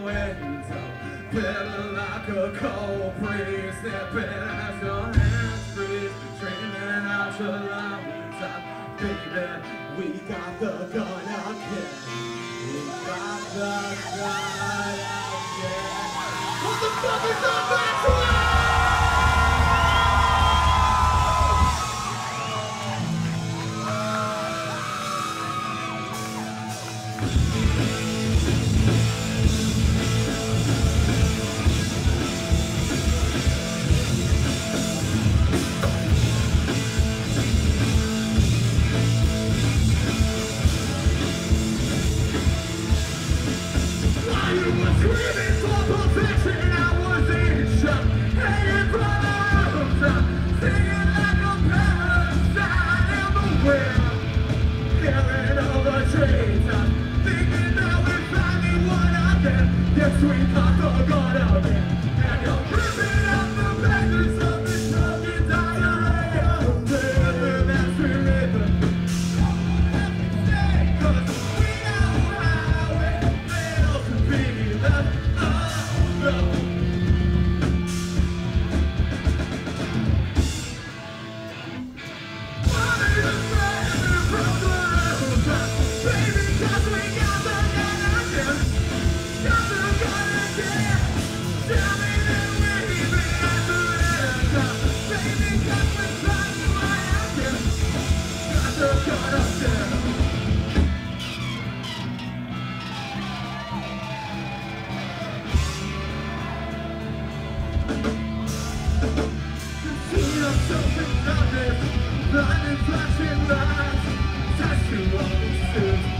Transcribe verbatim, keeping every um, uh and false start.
window, feeling like a cold breeze, snipping as your hands freeze, dreaming out your lungs up. Baby, we got the gun again. We got the gun again. What the fuck is up that way? Yes, we got the gun again, and you're ripping out the pages of this fucking diarrhea. That's religion. Cause we know how it feels to be left alone. What are you saying from the rooftop? Baby, cause we got the gun again. Got the gun again. Tell me that we're even at the top. Baby, cause we're trying to lie again. Got the gun again. You see yourself in darkness, blinding flashing lights. Tattoo on the suit.